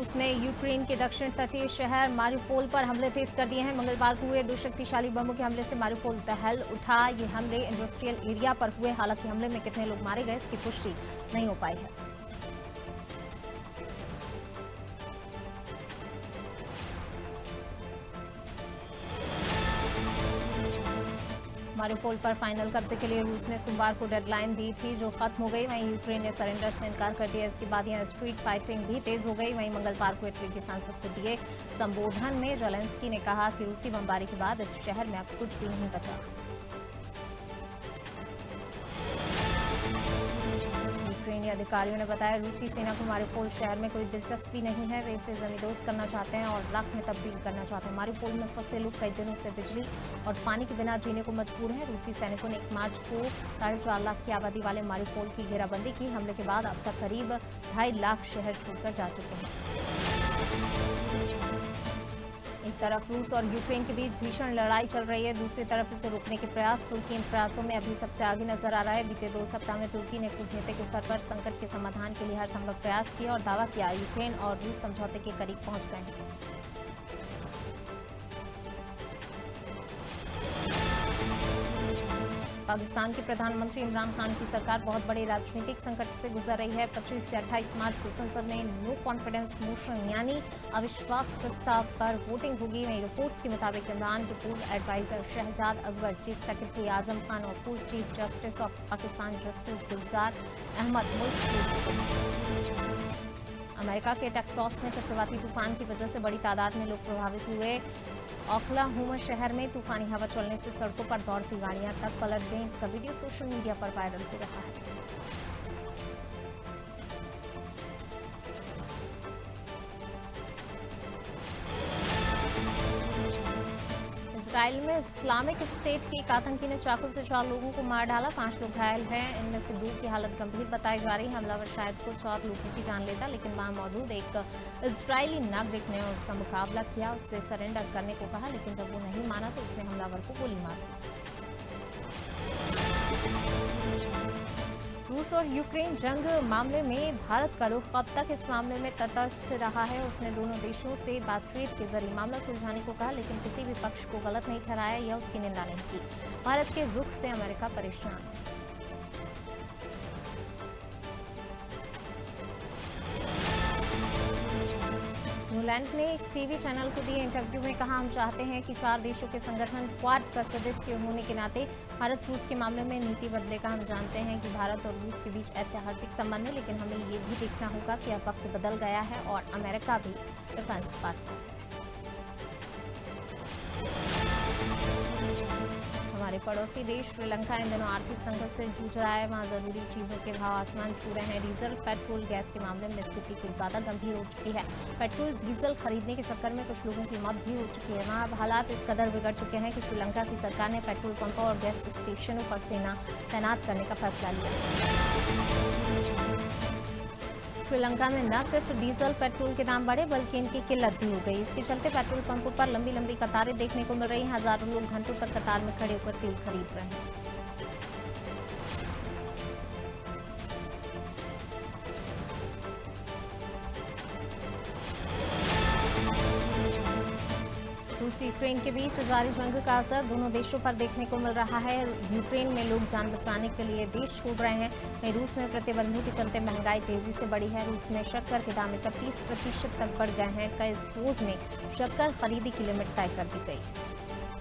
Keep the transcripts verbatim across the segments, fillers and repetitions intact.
रूस ने यूक्रेन के दक्षिण तटीय शहर मारिउपोल पर हमले तेज कर दिए हैं। मंगलवार को हुए दो शक्तिशाली बमों के हमले से मारिउपोल दहल उठा। ये हमले इंडस्ट्रियल एरिया पर हुए। हालांकि हमले में कितने लोग मारे गए इसकी पुष्टि नहीं हो पाई है। मारिउपोल पर फाइनल कब्जे के लिए रूस ने सोमवार को डेडलाइन दी थी, जो खत्म हो गई। वहीं यूक्रेन ने सरेंडर से इनकार कर दिया। इसके बाद यहां स्ट्रीट फाइटिंग भी तेज हो गई। वहीं मंगलवार को इटली की सांसद को दिए संबोधन में जेलेंस्की ने कहा कि रूसी बमबारी के बाद इस शहर में अब कुछ भी नहीं बचा। यूक्रेनी अधिकारियों ने बताया रूसी सेना को मारिउपोल शहर में कोई दिलचस्पी नहीं है। वे इसे जमींदोज करना चाहते हैं और राख में तब्दील करना चाहते हैं। मारिउपोल में फंसे लोग कई दिनों से बिजली और पानी के बिना जीने को मजबूर हैं। रूसी सैनिकों ने एक मार्च को साढ़े चार लाख की आबादी वाले मारिउपोल की घेराबंदी की। हमले के बाद अब तक करीब ढाई लाख शहर छोड़कर जा चुके हैं। एक तरफ रूस और यूक्रेन के बीच भीषण लड़ाई चल रही है, दूसरी तरफ इसे रोकने के प्रयास तुर्की इन प्रयासों में अभी सबसे आगे नजर आ रहा है। बीते दो सप्ताह में तुर्की ने कूटनीतिक स्तर पर संकट के समाधान के लिए हर संभव प्रयास किया और दावा किया यूक्रेन और रूस समझौते के करीब पहुंच गए हैं। पाकिस्तान के प्रधानमंत्री इमरान खान की सरकार बहुत बड़े राजनीतिक संकट से गुजर रही है। पच्चीस से अट्ठाईस मार्च को संसद में नो कॉन्फिडेंस मोशन यानी अविश्वास प्रस्ताव पर वोटिंग होगी। वहीं रिपोर्ट्स के मुताबिक इमरान के पूर्व adviser Shahzad Akbar, chief secretary Azam Khan और पूर्व chief justice of Pakistan justice Gulzar Ahmed मुल्क अमेरिका के टेक्सास में चक्रवाती तूफान की वजह से बड़ी तादाद में लोग प्रभावित हुए। ओक्लाहोमा शहर में तूफानी हवा चलने से सड़कों पर दौड़ती गाड़ियां तक पलट गईं। इसका वीडियो सोशल मीडिया पर वायरल हो रहा है। इजराइल में इस्लामिक स्टेट की एक आतंकी ने चाकू से चार लोगों को मार डाला। पांच लोग घायल हैं, इनमें से दो की हालत गंभीर बताई जा रही है। हमलावर शायद कुछ और लोगों की जान लेता, लेकिन वहां मौजूद एक इजरायली नागरिक ने उसका मुकाबला किया, उससे सरेंडर करने को कहा, लेकिन जब वो नहीं माना तो उसने हमलावर को गोली मार दी। रूस और यूक्रेन जंग मामले में भारत का रुख अब तक इस मामले में तटस्थ रहा है। उसने दोनों देशों से बातचीत के जरिए मामला सुलझाने को कहा, लेकिन किसी भी पक्ष को गलत नहीं ठहराया या उसकी निंदा नहीं की। भारत के रुख से अमेरिका परेशान है। न्यूलैंड ने एक टीवी चैनल को दिए इंटरव्यू में कहा, हम चाहते हैं कि चार देशों के संगठन क्वाड का सदस्य होने के नाते भारत रूस के मामले में नीति बदलेगा। हम जानते हैं कि भारत और रूस के बीच ऐतिहासिक संबंध है, लेकिन हमें ये भी देखना होगा कि अब वक्त बदल गया है और अमेरिका भी डिफेंस पार्टनर है। हमारे पड़ोसी देश श्रीलंका इन दिनों आर्थिक संकट से जूझ रहा है। वहाँ जरूरी चीजों के भाव आसमान छू रहे हैं। डीजल, पेट्रोल, गैस के मामले में स्थिति कुछ ज्यादा गंभीर हो चुकी है। पेट्रोल, डीजल खरीदने के चक्कर में कुछ लोगों की मौत भी हो चुकी है। वहाँ अब हालात इस कदर बिगड़ चुके हैं कि श्रीलंका की सरकार ने पेट्रोल पंपों और गैस स्टेशनों पर सेना तैनात करने का फैसला लिया। श्रीलंका में न सिर्फ डीजल, पेट्रोल के दाम बढ़े, बल्कि इनकी किल्लत भी हो गई। इसके चलते पेट्रोल पंपों पर लंबी लंबी कतारें देखने को मिल रही हैं। हजारों लोग घंटों तक कतार में खड़े होकर तेल खरीद रहे हैं। रूस यूक्रेन के बीच जारी जंग का असर दोनों देशों पर देखने को मिल रहा है। यूक्रेन में लोग जान बचाने के लिए देश छोड़ रहे हैं। वहीं रूस में प्रतिबंधों के चलते महंगाई तेजी से बढ़ी है। रूस में शक्कर के दाम इकतीस प्रतिशत तक बढ़ गए हैं। कई स्टोर्स में शक्कर खरीदी की लिमिट तय कर दी गई है।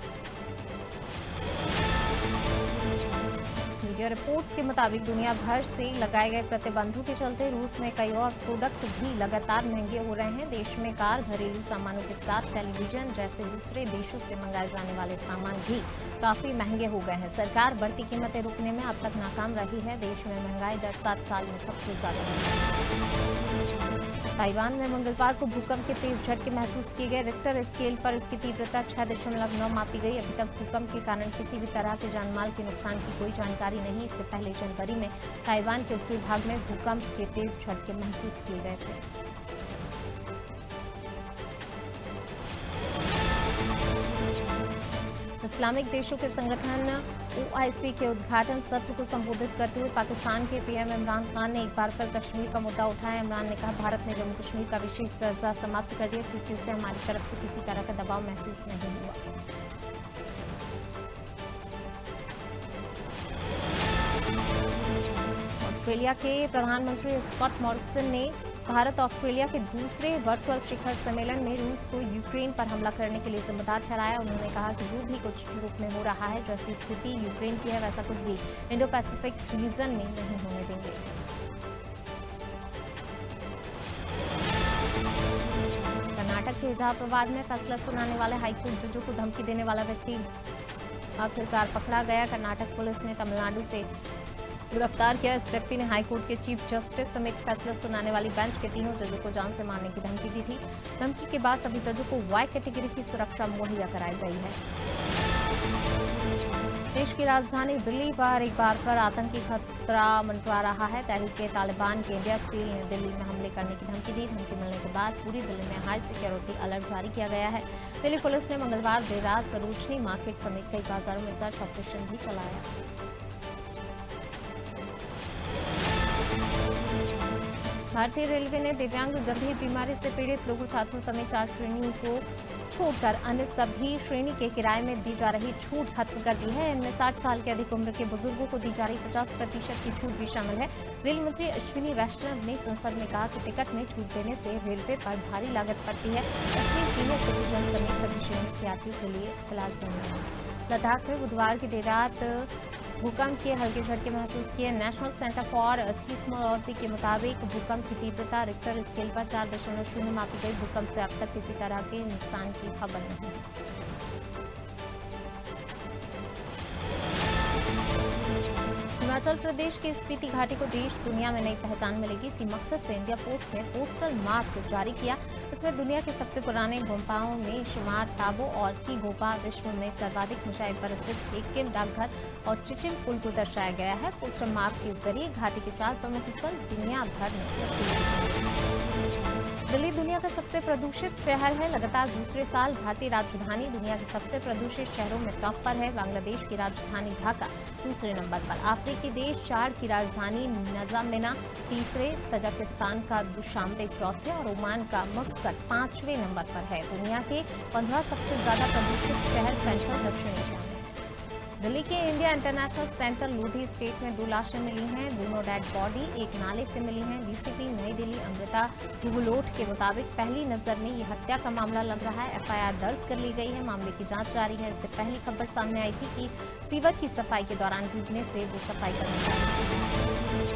मीडिया रिपोर्ट्स के मुताबिक दुनिया भर से लगाए गए प्रतिबंधों के चलते रूस में कई और प्रोडक्ट भी लगातार महंगे हो रहे हैं। देश में कार, घरेलू सामानों के साथ टेलीविजन जैसे दूसरे देशों से मंगाए जाने वाले सामान भी काफी महंगे हो गए हैं। सरकार बढ़ती कीमतें रोकने में अब तक नाकाम रही है। देश में महंगाई दर सात साल में सबसे ज्यादा है। ताइवान में मंगलवार को भूकंप के तेज झटके महसूस किए गए। रिक्टर स्केल पर इसकी तीव्रता छह दशमलव नौ मापी गई। अभी तक भूकंप के कारण किसी भी तरह के जानमाल के नुकसान की कोई जानकारी नहीं। इससे पहले जनवरी में ताइवान के उत्तरी भाग में भूकंप के तेज झटके महसूस किए गए थे। इस्लामिक देशों के संगठन ओआईसी के उद्घाटन सत्र को संबोधित करते हुए पाकिस्तान के पीएम इमरान खान ने एक बार फिर कश्मीर का मुद्दा उठाया। इमरान ने कहा, भारत ने जम्मू कश्मीर का विशेष दर्जा समाप्त कर दिया क्योंकि उसे हमारी तरफ से किसी तरह का दबाव महसूस नहीं हुआ। ऑस्ट्रेलिया के प्रधानमंत्री स्कॉट मॉरिसन ने भारत ऑस्ट्रेलिया के दूसरे वर्चुअल शिखर सम्मेलन में रूस को यूक्रेन पर हमला करने के लिए जिम्मेदार ठहराया। उन्होंने कहा कि जो भी कुछ यूरोप में हो रहा है, जैसी स्थिति यूक्रेन की है, वैसा कुछ भी इंडो पैसिफिक रीजन में नहीं होने देंगे। कर्नाटक के हिजाब विवाद में फैसला सुनाने वाले हाईकोर्ट जजों को धमकी देने वाला व्यक्ति आखिरकार पकड़ा गया। कर्नाटक पुलिस ने तमिलनाडु से गिरफ्तार किया। इस व्यक्ति ने हाईकोर्ट के चीफ जस्टिस समेत फैसला सुनाने वाली बेंच के तीनों जजों को जान से मारने की धमकी दी थी। धमकी के बाद सभी जजों को वाई कैटेगरी की सुरक्षा मुहैया कराई गई है। देश की राजधानी दिल्ली पर एक बार फिर आतंकी खतरा मंडरा रहा है। तहरीके तालिबान के इंडिया सेल ने दिल्ली में हमले करने की धमकी दी। धमकी मिलने के बाद पूरी दिल्ली में हाई सिक्योरिटी अलर्ट जारी किया गया है। दिल्ली पुलिस ने मंगलवार देर रात सरोजनी मार्केट समेत कई बाजारों में सर्च ऑपरेशन भी चलाया। भारतीय रेलवे ने दिव्यांग गंभीर बीमारी से पीड़ित लोगों, छात्रों समेत चार श्रेणियों को छोड़कर अन्य सभी श्रेणी के किराए में दी जा रही छूट खत्म कर दी है। इनमें साठ साल के अधिक उम्र के बुजुर्गों को दी जा रही पचास प्रतिशत की छूट भी शामिल है। रेल मंत्री अश्विनी वैष्णव ने संसद में कहा कि टिकट में छूट देने से रेलवे पर भारी लागत पड़ती है, इसलिए सीनियर सिटीजन समेत सभी श्रेणी के यात्रियों के लिए फिलहाल समय। लद्दाख में बुधवार की देर रात भूकंप के हल्के झटके महसूस किए। नेशनल सेंटर फॉर सीस्मोलॉजी के मुताबिक भूकंप की तीव्रता रिक्टर स्केल पर चार दशमलव शून्य मापी गई। भूकंप से अब तक किसी तरह के नुकसान की खबर नहीं है। हिमाचल प्रदेश की स्पीति घाटी को देश दुनिया में नई पहचान मिलेगी। इसी मकसद से इंडिया पोस्ट ने पोस्टल मार्क जारी किया। इसमें दुनिया के सबसे पुराने गोम्पाओं में शुमार ताबो और की गोपा, विश्व में सर्वाधिक ऊंचाई पर स्थित एक्किम डाकघर और चिचिम पुल को दर्शाया गया है। पोस्टल मार्क के जरिए घाटी के चार प्रमुख स्थल दुनिया भर में। दिल्ली दुनिया का सबसे प्रदूषित शहर है। लगातार दूसरे साल भारतीय राजधानी दुनिया के सबसे प्रदूषित शहरों में टॉप पर है। बांग्लादेश की राजधानी ढाका दूसरे नंबर पर, अफ्रीकी देश चाड की राजधानी नजामिना तीसरे, तजाकिस्तान का दुशांबे चौथे और ओमान का मस्कट पांचवें नंबर पर है। दुनिया के पंद्रह सबसे ज्यादा प्रदूषित शहर सेंट्रल दक्षिण एशिया में। दिल्ली के India International Centre Lodhi estate में दो लाशें मिली हैं। दोनों डेड बॉडी एक नाले से मिली हैं। डीसीपी नई दिल्ली अमृता गुहलोत के मुताबिक पहली नजर में यह हत्या का मामला लग रहा है। एफआईआर दर्ज कर ली गई है। मामले की जांच जारी है। इससे पहली खबर सामने आई थी कि सीवर की सफाई के दौरान डूबने से वो सफाई कर्मचारी।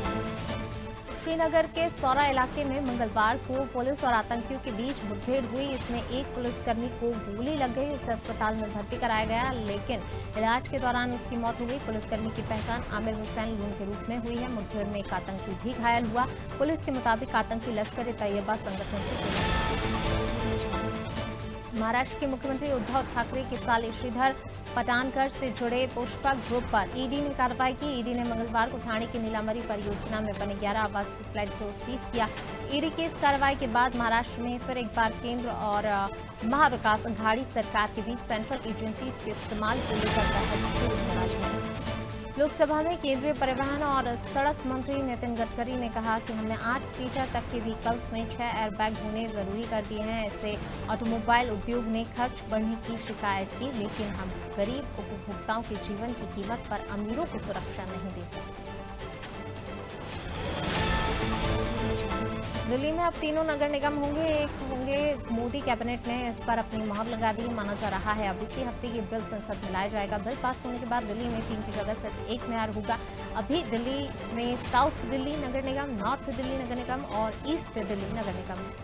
श्रीनगर के सौरा इलाके में मंगलवार को पुलिस और आतंकियों के बीच मुठभेड़ हुई। इसमें एक पुलिसकर्मी को गोली लग गई। उसे अस्पताल में भर्ती कराया गया, लेकिन इलाज के दौरान उसकी मौत हो गई। पुलिसकर्मी की पहचान आमिर हुसैन लून के रूप में हुई है। मुठभेड़ में एक आतंकी भी घायल हुआ। पुलिस के मुताबिक आतंकी लश्कर-ए-तैयबा संगठन से जुड़े। महाराष्ट्र के मुख्यमंत्री उद्धव ठाकरे के साले श्रीधर पटानकर से जुड़े पुष्पक ग्रुप पर ईडी ने कार्रवाई की। ईडी ने मंगलवार को ठाणे की नीलांबरी परियोजना में बने ग्यारह आवासीय फ्लैट को सीज किया। ईडी की इस कार्रवाई के बाद महाराष्ट्र में फिर एक बार केंद्र और महाविकास अघाड़ी सरकार के बीच सेंट्रल एजेंसीज के इस्तेमाल को लेकर बहस शुरू होने वाली है। लोकसभा में केंद्रीय परिवहन और सड़क मंत्री नितिन गडकरी ने कहा कि हमने आठ सीटर तक के व्हीकल्स में छह एयरबैग होने जरूरी कर दिए हैं। इससे ऑटोमोबाइल उद्योग ने खर्च बढ़ने की शिकायत की, लेकिन हम गरीब उपभोक्ताओं के जीवन की कीमत पर अमीरों को सुरक्षा नहीं दे सकते। दिल्ली में अब तीनों नगर निगम होंगे एक होंगे मोदी कैबिनेट ने इस पर अपनी मोहर लगा दी। माना जा रहा है अब इसी हफ्ते ये बिल संसद में लाया जाएगा। बिल पास होने के बाद दिल्ली में तीन की जगह सिर्फ एक मेयर होगा। अभी दिल्ली में साउथ दिल्ली नगर निगम, नॉर्थ दिल्ली नगर निगम और ईस्ट दिल्ली नगर निगम है।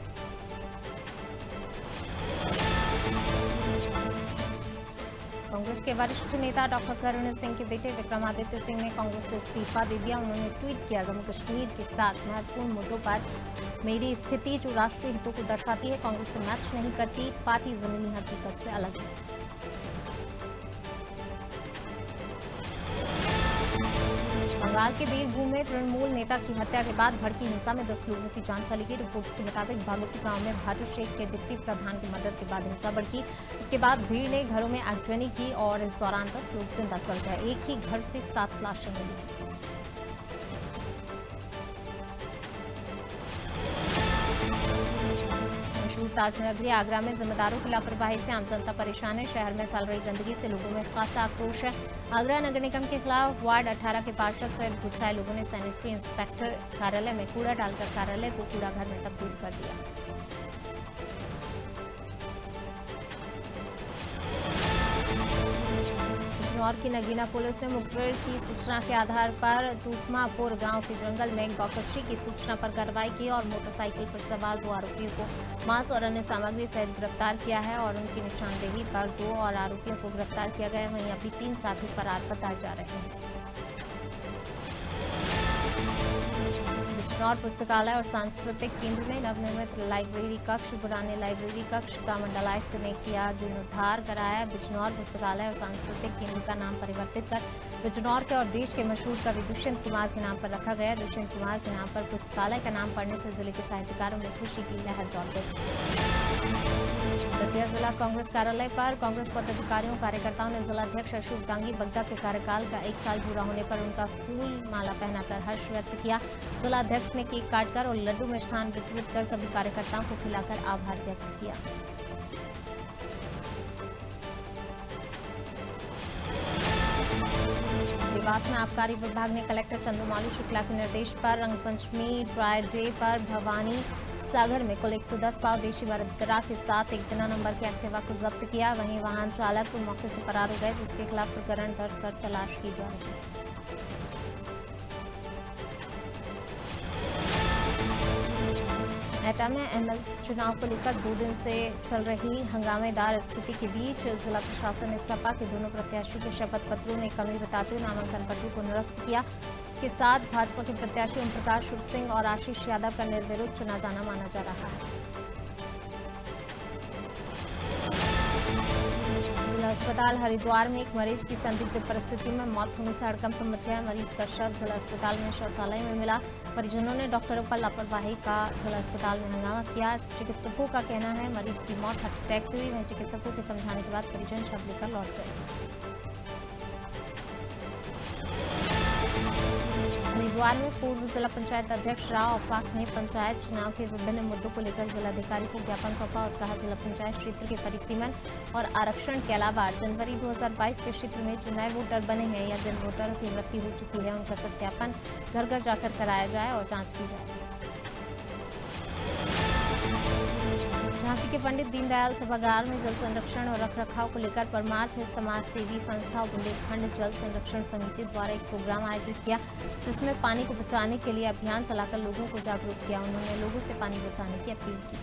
कांग्रेस के वरिष्ठ नेता डॉक्टर करुण सिंह के बेटे विक्रमादित्य सिंह ने कांग्रेस से इस्तीफा दे दिया। उन्होंने ट्वीट किया, जम्मू कश्मीर के साथ महत्वपूर्ण मुद्दों पर मेरी स्थिति जो राष्ट्रीय हितों को दर्शाती है कांग्रेस से मैच नहीं करती। पार्टी जमीनी हकीकत से अलग है। बंगाल के बीरभूम में तृणमूल नेता की हत्या के बाद भड़की हिंसा में दस लोगों की जान चली गई। रिपोर्ट्स के मुताबिक भागोती गांव में भाटू शेख के डिप्टी प्रधान की मदद के बाद हिंसा भड़की। इसके बाद भीड़ ने घरों में आगजनी की और इस दौरान दस लोग जिंदा चल गए। एक ही घर से सात लाशें मिली। ताजनगरी आगरा में जिम्मेदारों की लापरवाही से आम जनता परेशान है। शहर में फैल रही गंदगी से लोगों में खासा आक्रोश है। आगरा नगर निगम के खिलाफ वार्ड अठारह के पार्षद सहित गुस्साए लोगों ने सैनिटरी इंस्पेक्टर कार्यालय में कूड़ा डालकर कार्यालय को कूड़ा घर में तब्दील कर दिया। बिजनौर की नगीना पुलिस ने मुखबिर की सूचना के आधार पर तूतमापुर गांव के जंगल में गौकशी की सूचना पर कार्रवाई की और मोटरसाइकिल पर सवार दो आरोपियों को मांस और अन्य सामग्री सहित गिरफ्तार किया है और उनकी निशानदेही पर दो और आरोपियों को गिरफ्तार किया गया। वहीं अभी तीन साथी फरार बताए जा रहे हैं। बिजनौर पुस्तकालय और सांस्कृतिक केंद्र में नवनिर्मित लाइब्रेरी कक्ष पुराने लाइब्रेरी कक्ष का मंडलायुक्त ने किया जीर्णोद्धार कराया। बिजनौर पुस्तकालय और सांस्कृतिक केंद्र का नाम परिवर्तित कर बिजनौर के और देश के मशहूर कवि दुष्यंत कुमार के नाम पर रखा गया। दुष्यंत कुमार के नाम पर पुस्तकालय का नाम पड़ने से जिले के साहित्यकारों में खुशी की लहर दौड़ गई। दतिया जिला कांग्रेस कार्यालय पर कांग्रेस पदाधिकारियों कार्यकर्ताओं ने जिलाध्यक्ष अशोक दांगी बग्गा के कार्यकाल का एक साल पूरा होने पर उनका फूल माला पहनाकर हर्ष व्यक्त किया। जिलाध्यक्ष ने केक काटकर और लड्डू मिष्ठान वितरित कर सभी कार्यकर्ताओं को खिलाकर आभार व्यक्त किया। देवास में आबकारी विभाग ने कलेक्टर चंद्रमाली शुक्ला के निर्देश पर रंगपंचमी ड्राई डे पर भवानी सागर में कुल एक सौ दस पाव देशी मदिरा के साथ एक बिना नंबर के एक्टिवा को जब्त किया। वहीं वाहन चालक मौके से फरार हो गए, जिसके खिलाफ प्रकरण दर्ज कर तलाश की जा रही है। एटा में एमएलए चुनाव को लेकर दो दिन से चल रही हंगामेदार स्थिति के बीच जिला प्रशासन ने सपा के दोनों प्रत्याशियों के शपथ पत्रों में कमी बताते हुए नामांकन पत्रों को निरस्त किया। इसके साथ भाजपा के प्रत्याशी ओम प्रकाश सिंह और आशीष यादव का निर्विरोध चुना जाना माना जा रहा है। जिला अस्पताल हरिद्वार में एक मरीज की संदिग्ध परिस्थिति में मौत होने से हड़कंप मच गया। मरीज का शव जिला अस्पताल में शौचालय में मिला। परिजनों ने डॉक्टरों पर लापरवाही का जिला अस्पताल में हंगामा किया। चिकित्सकों का कहना है मरीज की मौत हार्ट अटैक से हुई। वहीं चिकित्सकों के समझाने के बाद परिजन शव लेकर लौट गए। हरिद्वार में पूर्व जिला पंचायत अध्यक्ष राव अफाक ने पंचायत चुनाव के विभिन्न मुद्दों को लेकर जिलाधिकारी को ज्ञापन सौंपा और कहा जिला पंचायत क्षेत्र के परिसीमन और आरक्षण के अलावा जनवरी दो हज़ार बाईस के क्षेत्र में जो नए वोटर बने हैं या जिन वोटरों की मृत्यु हो चुकी है उनका सत्यापन घर घर जाकर कराया जाए और जांच की जाए। झांसी के पंडित दीनदयाल सभागार में जल संरक्षण और रखरखाव को लेकर परमार्थ समाज सेवी संस्था और बुंदेलखंड जल संरक्षण समिति द्वारा एक प्रोग्राम आयोजित किया, जिसमें पानी को बचाने के लिए अभियान चलाकर लोगों को जागरूक किया। उन्होंने लोगों से पानी बचाने की अपील की।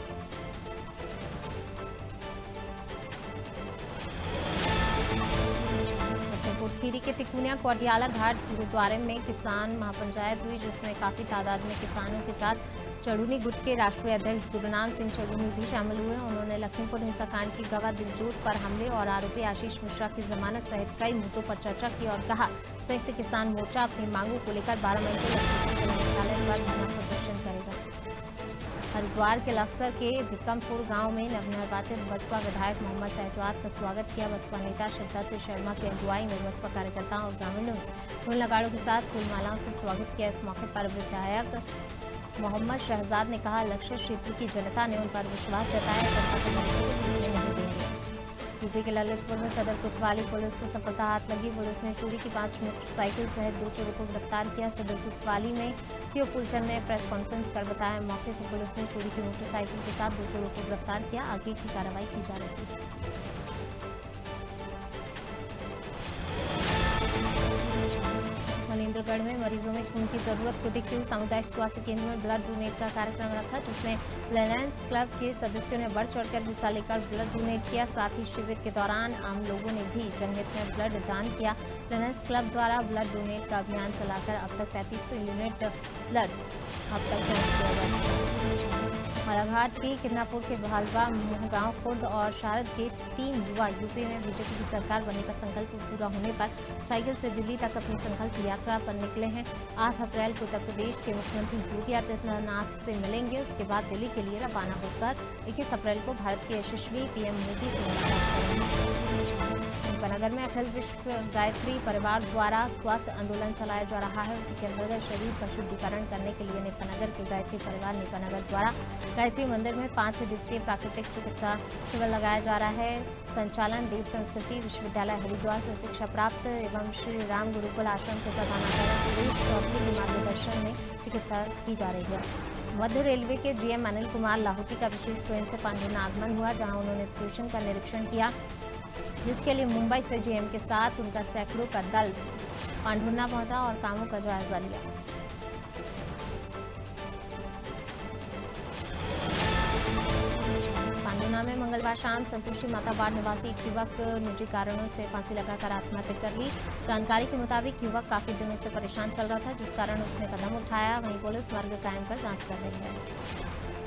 खीरी के तिकुनिया कोटियाला घाट गुरुद्वारे में किसान महापंचायत हुई, जिसमें काफी तादाद में किसानों के साथ चढ़ूनी गुट के राष्ट्रीय अध्यक्ष गुरुनाम सिंह चढ़ूनी भी शामिल हुए। उन्होंने लखीमपुर हिंसाकांड की गवाह दिलजोत पर हमले और आरोपी आशीष मिश्रा की जमानत सहित कई मुद्दों पर चर्चा की और कहा संयुक्त किसान मोर्चा अपनी मांगों को लेकर बारह मई को लखीमपुर जिला मुख्यालय पर धरना प्रदर्शन करेगा। हरिद्वार के लक्सर के विक्रमपुर गांव में नवनिर्वाचित बसपा विधायक मोहम्मद शहजाद का स्वागत किया। बसपा नेता शिवदत्त शर्मा की अगुवाई में बसपा कार्यकर्ताओं और ग्रामीणों ने फूल नगाड़ों के साथ फूलमालाओं से स्वागत किया। इस मौके पर विधायक मोहम्मद शहजाद ने कहा लक्ष्य क्षेत्र की जनता ने उन पर विश्वास जताया, जनता को भरोसे को टूटने नहीं देंगे। यूपी के ललितपुर में सदर कोतवाली पुलिस को सफलता हाथ लगी। पुलिस ने चोरी की पांच मोटरसाइकिल सहित दो चोरों को गिरफ्तार किया। सदर कोतवाली में सीओ फूलचंद ने प्रेस कॉन्फ्रेंस कर बताया मौके से पुलिस ने चोरी की मोटरसाइकिल के साथ दो चोरों को गिरफ्तार किया। आगे की कार्रवाई की जा रही है। मनेंद्रगढ़ में मरीजों में खून की जरूरत को देखते हुए सामुदायिक स्वास्थ्य केंद्र में ब्लड डोनेट का कार्यक्रम रखा, जिसमें लायंस क्लब के सदस्यों ने बढ़ चढ़कर हिस्सा लेकर ब्लड डोनेट किया। साथ ही शिविर के दौरान आम लोगों ने भी जनहित में ब्लड दान किया। लायंस क्लब द्वारा ब्लड डोनेट का अभियान चलाकर अब तक पैंतीस सौ यूनिट ब्लड अब तक डोनेट किया जा चुका है। बालाघाट की किदनापुर के भालवा मोहगांव खुर्द और शारद के तीन युवा यूपी में बीजेपी की सरकार बनने का संकल्प पूरा होने पर साइकिल से दिल्ली तक अपनी संकल्प यात्रा पर निकले हैं। आठ अप्रैल को उत्तर प्रदेश के मुख्यमंत्री योगी आदित्यनाथ से मिलेंगे। उसके बाद दिल्ली के लिए रवाना होकर इक्कीस अप्रैल को भारत के यशस्वी पीएम मोदी से मुलाकात करेंगे। नगर में अखिल विश्व गायत्री परिवार द्वारा स्वास्थ्य आंदोलन चलाया जा रहा है। उसी के अंतर्गत शरीर का शुद्धिकरण करने के लिए नेपानगर के गायत्री परिवार नेपानगर द्वारा गायत्री मंदिर में पांच दिवसीय प्राकृतिक चिकित्सा शिविर लगाया जा रहा है। संचालन देव संस्कृति विश्वविद्यालय हरिद्वार से शिक्षा प्राप्त एवं श्री राम गुरुकुल आश्रम के प्रधानाचार्य सुरेश चौधरी के मार्गदर्शन में चिकित्सा की जा रही है। मध्य रेलवे के जीएम अनिल कुमार लाहौटी का विशेष ट्रेन से पांढुर्ना आगमन हुआ, जहां उन्होंने स्टेशन का निरीक्षण किया, जिसके लिए मुंबई से जीएम के साथ उनका सैकड़ों का दल पांढुर्ना पहुंचा और कामों का जायजा लिया। पांढुर्ना में मंगलवार शाम संतोषी माता वार्ड निवासी एक युवक निजी कारणों से फांसी लगाकर आत्महत्या कर ली। जानकारी के मुताबिक युवक काफी दिनों से परेशान चल रहा था, जिस कारण उसने कदम उठाया। वहीं पुलिस मार्ग कायम कर जांच कर रही है।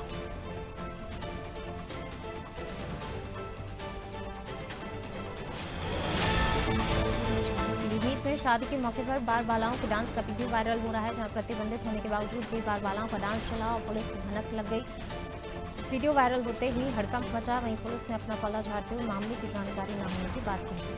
में शादी के मौके पर बार बालाओं के डांस का वीडियो वायरल हो रहा है, जहां प्रतिबंधित होने के बावजूद भी बार बालाओं का डांस चला और पुलिस को भनक लग गई। वीडियो वायरल होते ही हड़कंप मचा। वहीं पुलिस ने अपना पल्ला झाड़ते हुए मामले की जानकारी न होने की बात कही।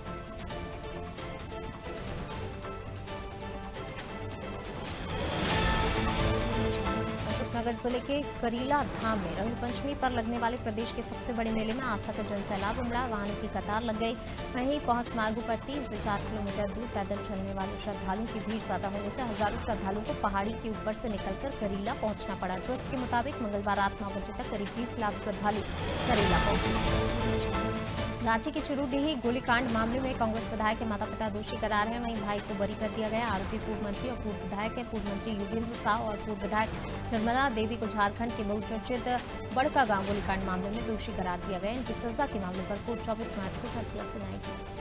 अशोकनगर जिले के करीला धाम में रंग पंचमी पर लगने वाले प्रदेश के सबसे बड़े मेले में आस्था का जनसैलाब उमड़ा। वाहनों की कतार लग गई। वहीं पहुंच मार्गों पर तीन से चार किलोमीटर दूर पैदल चलने वाले श्रद्धालुओं की भीड़ ज्यादा होने से हजारों श्रद्धालुओं को पहाड़ी के ऊपर से निकलकर करीला पहुंचना पड़ा। ट्रस्ट के मुताबिक मंगलवार रात नौ बजे तक करीब बीस लाख श्रद्धालु करीला पहुंचे। रांची के चिरूडीही गोलीकांड मामले में कांग्रेस विधायक के माता पिता दोषी करार हैं। वहीं भाई को बरी कर दिया गया। आरोपी पूर्व मंत्री और पूर्व विधायक है। पूर्व मंत्री योगेंद्र साव और पूर्व विधायक निर्मला देवी को झारखंड के बहुचर्चित बड़का गांव गोलीकांड मामले में दोषी करार दिया गया। इनकी सजा के मामले पर कोर्ट चौबीस मार्च को फैसला सुनाएगी।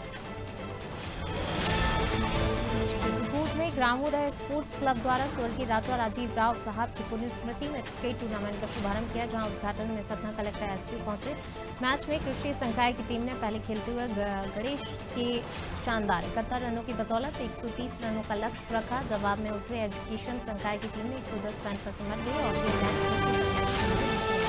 में ग्रामोदय स्पोर्ट्स क्लब द्वारा स्वर्गीय राजा राजीव राव साहब की पुण्य स्मृति में क्रिकेट टूर्नामेंट का शुभारंभ किया, जहां उद्घाटन में सतना कलेक्टर एसपी पहुंचे। मैच में कृषि संकाय की टीम ने पहले खेलते हुए गणेश के शानदार इकहत्तर रनों की बदौलत एक सौ तीस रनों का लक्ष्य रखा। जवाब में उतरे एजुकेशन संकाय की टीम ने एक सौ दस रन पर सिमट गई और ये मैच